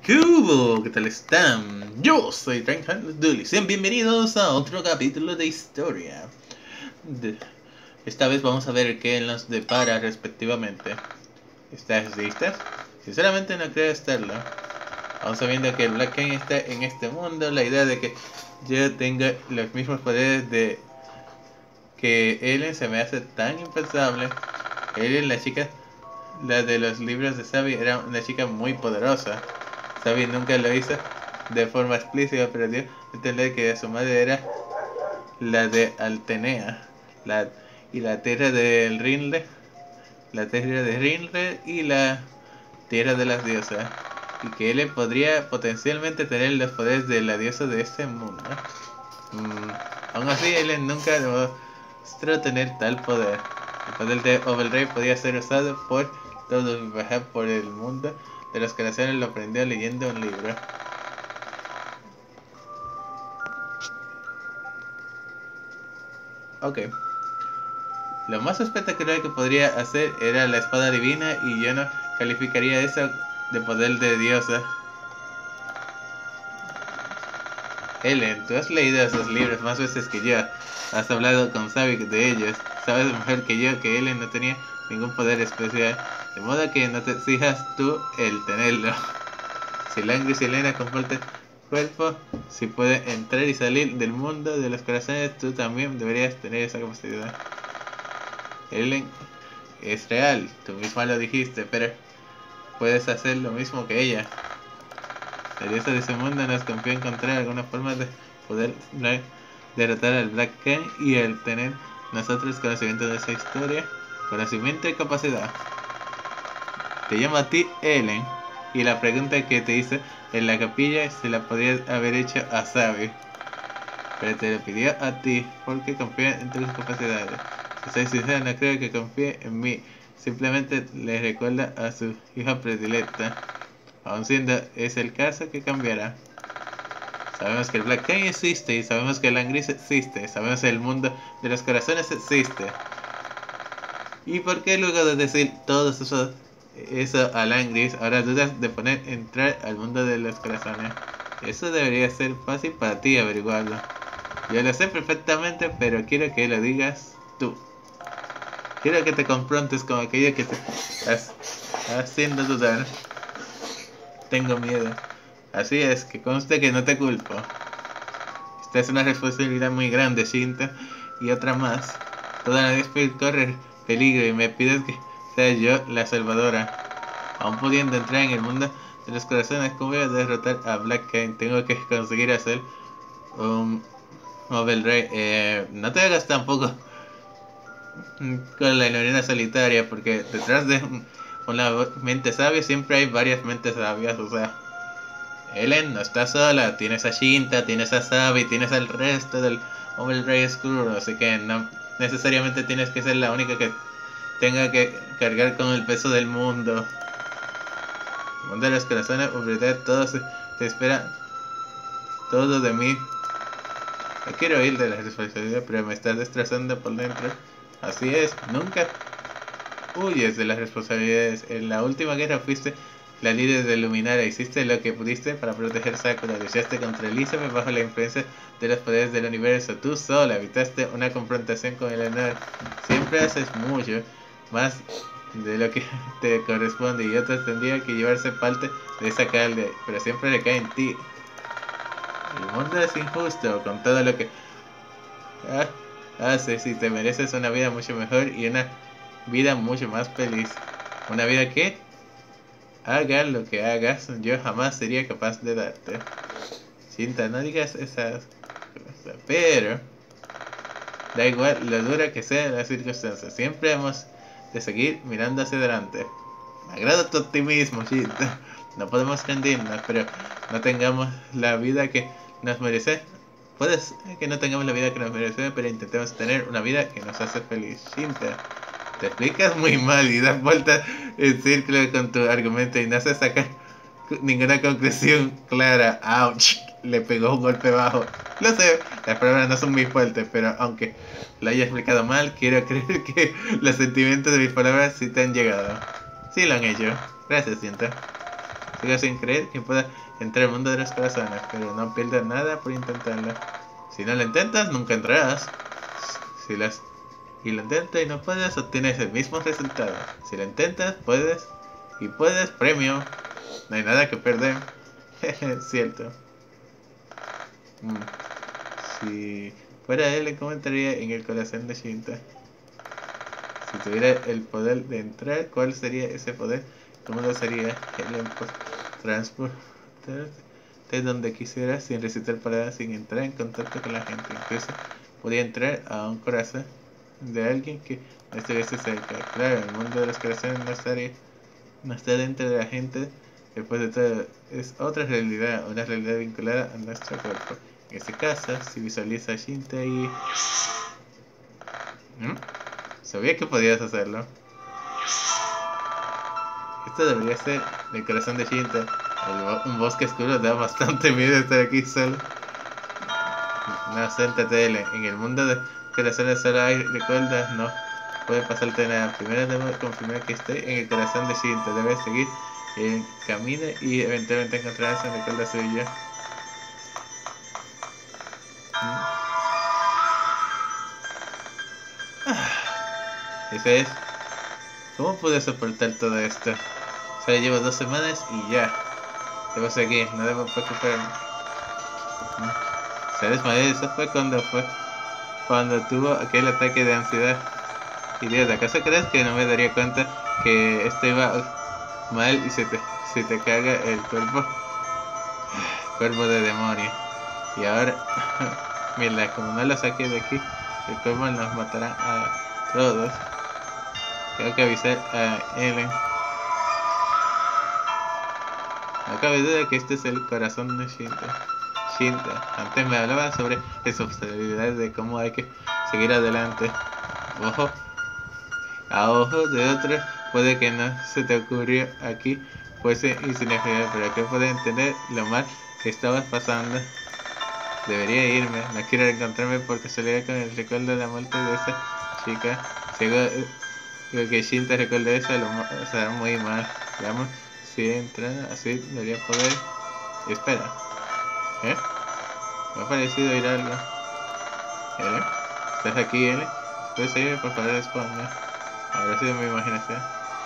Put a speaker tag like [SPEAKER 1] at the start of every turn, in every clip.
[SPEAKER 1] ¿Qué hubo? ¿Qué tal están? Yo soy Reinhardt Dully. Sean bienvenidos a otro capítulo de historia. Esta vez vamos a ver qué nos depara respectivamente. ¿Estás listas? Sinceramente no creo estarlo. Aún sabiendo que Black King está en este mundo, la idea de que yo tenga los mismos poderes de que Ellen se me hace tan impensable. Ellen, la de los libros de Sabi, era una chica muy poderosa. Sabi nunca lo hizo de forma explícita, pero dio a entender que su madre era la de Altenea, y la tierra del Rinle, la tierra de Rinle y la tierra de las diosas, y que él podría potencialmente tener los poderes de la diosa de este mundo. Aún así, él nunca demostró tener tal poder. El poder de Overrey podía ser usado por todos y viajar por el mundo de los corazones. Lo aprendió leyendo un libro. Ok. Lo más espectacular que podría hacer era la espada divina, y yo no calificaría eso de poder de diosa. Ellen, tú has leído esos libros más veces que yo. Has hablado con Sabi de ellos. Sabes mejor que yo que Ellen no tenía ningún poder especial, de modo que no te exijas tú el tenerlo. Si Langris y Elena comparten cuerpo, si puede entrar y salir del mundo de los corazones, tú también deberías tener esa capacidad. Ellen es real, tú misma lo dijiste, pero puedes hacer lo mismo que ella. La diosa de ese mundo nos confió encontrar alguna forma de poder derrotar al Black King, y al tener nosotros conocimiento de esa historia, conocimiento y capacidad. Te llamo a ti, Ellen, y la pregunta que te hice en la capilla se la podrías haber hecho a Sabi, pero te lo pidió a ti porque confía en tus capacidades. Si soy sincero, no creo que confíe en mí, simplemente le recuerda a su hija predilecta. Aun siendo ese el caso, que cambiará. Sabemos que el Black King existe, y sabemos que el Langris existe, sabemos que el mundo de los corazones existe. ¿Y por qué luego de decir todo eso a Langris, ahora dudas de entrar al mundo de los corazones? Eso debería ser fácil para ti averiguarlo. Yo lo sé perfectamente, pero quiero que lo digas tú. Quiero que te confrontes con aquello que te estás haciendo dudar. Tengo miedo. Así es, que conste que no te culpo. Esta es una responsabilidad muy grande, Shinta, y otra más. Toda la vez corre peligro y me pides que sea yo la salvadora. Aún pudiendo entrar en el mundo de los corazones, ¿cómo voy a derrotar a Black King? Tengo que conseguir hacer un Overrey. No te hagas tampoco con la heroína solitaria, porque detrás de una mente sabia siempre hay varias mentes sabias. O sea, Ellen no está sola, tienes a Shinta, tienes a Sabi, tienes al resto del Overrey oscuro, así que no necesariamente tienes que ser la única que tenga que cargar con el peso del mundo. El mundo de los corazones, todos te esperan, todo de mí. No quiero ir de la responsabilidad, pero me estás destrozando por dentro. Así es, nunca huyes de las responsabilidades. En la última guerra fuiste la líder de Luminaria, hiciste lo que pudiste para proteger Sakura, luchaste contra Elizabeth bajo la influencia de los poderes del universo. Tú sola evitaste una confrontación con el honor. Siempre haces mucho más de lo que te corresponde, y otros tendrían que llevarse parte de esa carga, pero siempre recae en ti. El mundo es injusto con todo lo que haces, y te mereces una vida mucho mejor y una vida mucho más feliz. Una vida que, hagas lo que hagas, yo jamás sería capaz de darte. Shinta, no digas esas cosas, pero da igual lo dura que sean las circunstancias, siempre hemos de seguir mirando hacia adelante. Me agrada tu optimismo, Shinta. No podemos rendirnos, pero no tengamos la vida que nos merece. Puedes que no tengamos la vida que nos merece, pero intentemos tener una vida que nos hace feliz. Shinta, te explicas muy mal y das vueltas en círculo con tu argumento y no haces sacar ninguna conclusión clara. Ouch, le pegó un golpe bajo. Lo sé, las palabras no son muy fuertes, pero aunque lo haya explicado mal, quiero creer que los sentimientos de mis palabras sí te han llegado. Sí lo han hecho. Gracias, Shinta. Sigo sin creer que pueda entrar al mundo de los corazones, pero no pierdas nada por intentarlo. Si no lo intentas, nunca entrarás. Si las y lo intentas y no puedes, obtienes el mismo resultado. Si lo intentas, puedes y puedes, premio. No hay nada que perder. Cierto. Si fuera él, le comentaría en el corazón de Shinta. Si tuviera el poder de entrar, ¿cuál sería ese poder? ¿Cómo lo sería? El transportarte de donde quisiera sin necesitar paradas, sin entrar en contacto con la gente. Incluso podía entrar a un corazón de alguien que no estuviese cerca. Claro, el mundo de los corazones no está dentro de la gente. Después de todo, es otra realidad, una realidad vinculada a nuestro cuerpo. En este caso, si visualiza a Shinta y... Sabía que podías hacerlo. Esto debería ser el corazón de Shinta. Un bosque oscuro da bastante miedo estar aquí solo. No, siéntate, en el mundo de corazones solo hay recuerdos, no puede pasarte nada. Primero debo confirmar que estoy en el corazón de Shinta. Debes seguir el camino y eventualmente encontrarás un recuerdo suyo. Eso es. ¿Cómo pude soportar todo esto? Solo llevo 2 semanas y ya. Debo seguir, no debo preocuparme. ¿Sabes, Mael? Eso fue cuando tuvo aquel ataque de ansiedad. Idiota, ¿acaso crees que no me daría cuenta que esto iba mal y se te caga el cuerpo de demonio? Y ahora, mira, como no lo saqué de aquí, el cuerpo nos matará a todos. Tengo que avisar a Ellen. No cabe duda que este es el corazón de Shinta. Antes me hablaba sobre responsabilidades de cómo hay que seguir adelante. Ojo, a ojos de otros puede que no se te ocurrió aquí fuese insignificante, pero que puede entender lo mal que estabas pasando. Debería irme, no quiero encontrarme por casualidad con el recuerdo de la muerte de esa chica. Si hago que Shinta recuerde eso, lo será muy mal. Veamos si entra así, debería poder. Espera, me ha parecido oír algo. ¿Ellen? ¿Estás aquí, Ellen? ¿Puedes seguirme? Por favor, responde. Habrá sido mi imaginación.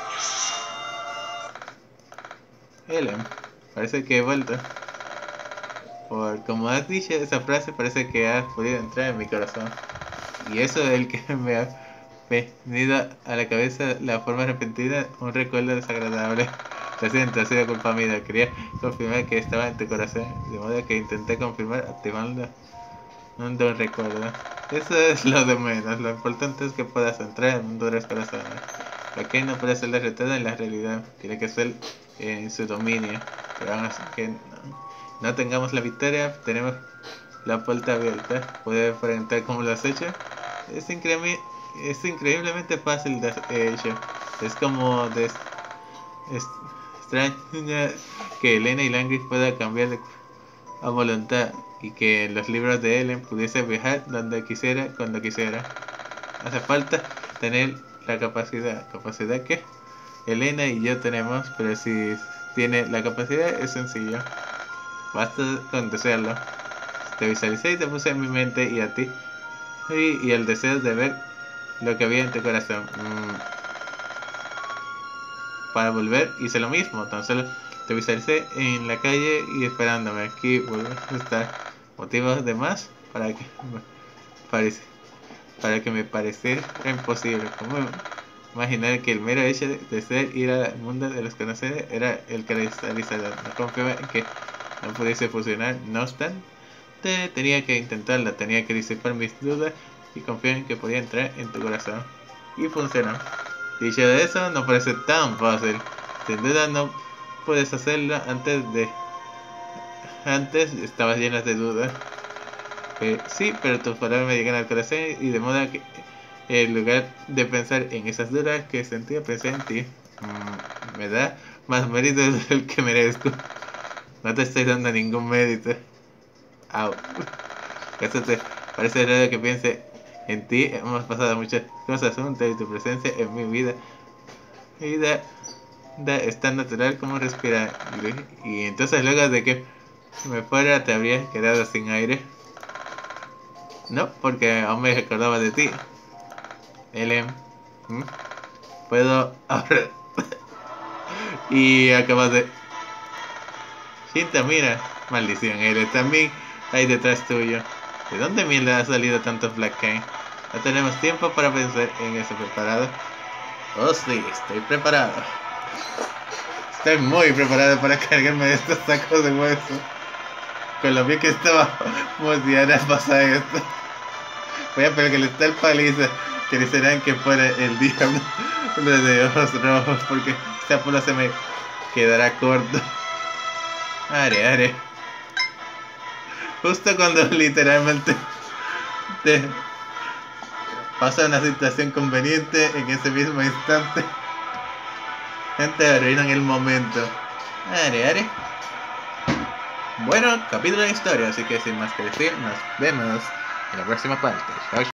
[SPEAKER 1] Ellen, parece que he vuelto. Por como has dicho esa frase, parece que has podido entrar en mi corazón. Y eso es el que me ha venido a la cabeza la forma repentina, un recuerdo desagradable. Lo siento, ha sido culpa mía. Quería confirmar que estaba en tu corazón, de modo que intenté confirmar activando un don recuerdo. Eso es lo de menos. Lo importante es que puedas entrar en el mundo de los corazones. Lo que no puede ser derrotada en la realidad, tiene que ser en su dominio. Pero aún así que no tengamos la victoria, tenemos la puerta abierta. ¿Puedes preguntar cómo lo has hecho? Es increíblemente fácil de hecho. Es como extraña que Elena y Langris puedan cambiar a voluntad y que en los libros de Ellen pudiese viajar donde quisiera, cuando quisiera. Hace falta tener la capacidad que Elena y yo tenemos, pero si tiene la capacidad es sencillo. Basta con desearlo. Te visualicé y te puse en mi mente y a ti y el deseo de ver lo que había en tu corazón. Para volver hice lo mismo, tan solo te visualicé en la calle y esperándome. Aquí vuelves a estar. Motivos de más parece, para que me pareciera imposible. ¿Cómo imaginar que el mero hecho de ser ir al mundo de los conocidos era el cristalizador? No confiaba en que no pudiese funcionar. No obstante, tenía que intentarlo, tenía que disipar mis dudas y confiar en que podía entrar en tu corazón. Y funcionó. Dicho de eso, no parece tan fácil. Sin duda no puedes hacerlo antes estabas llena de dudas. Sí, pero tus palabras me llegan al corazón y de modo que en lugar de pensar en esas dudas que sentía, pensé en ti. Me da más mérito del que merezco. No te estoy dando ningún mérito. Au. Eso te parece raro que piense en ti. Hemos pasado muchas cosas juntas y tu presencia en mi vida es tan natural como respirar. Y entonces luego de que me fuera te habrías quedado sin aire. No, porque aún me recordaba de ti. Ellen, puedo ahora. Y acabas de... Shinta, mira. Maldición, Ellen, también hay detrás tuyo. ¿De dónde mierda ha salido tanto Black Cane? No tenemos tiempo para pensar en eso. ¿Preparado? Oh sí, estoy preparado. Estoy muy preparado para cargarme de estos sacos de hueso. Con lo bien que estaba Diana pasa esto. Voy a pegarle tal paliza que desearan que fuera el diablo de ojos rojos, porque esta pula se me quedará corto. Are. Justo cuando literalmente te pasa una situación conveniente en ese mismo instante. Gente, arruinan el momento. Are. Bueno, capítulo de historia, así que sin más que decir, nos vemos en la próxima parte. Chao.